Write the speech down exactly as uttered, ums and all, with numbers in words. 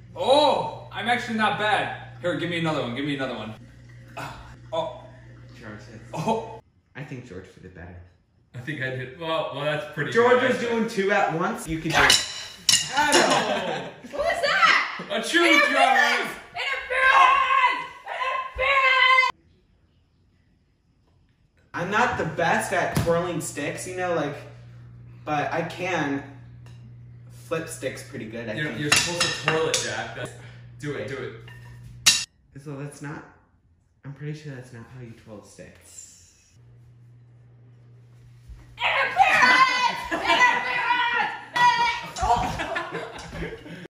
Oh, I'm actually not bad. Here, give me another one. Give me another one. Oh. George did. Oh. I think George did it better. I think I did. Well, well, that's pretty George good. was doing two at once. You could do it. Oh. What was that? A true drummer. Interference! Interference! I'm not the best at twirling sticks, you know, like, but I can flip sticks pretty good, I You're, think. you're supposed to twirl it, Jack. That's, do it, do it. So that's not, I'm pretty sure that's not how you twirl sticks.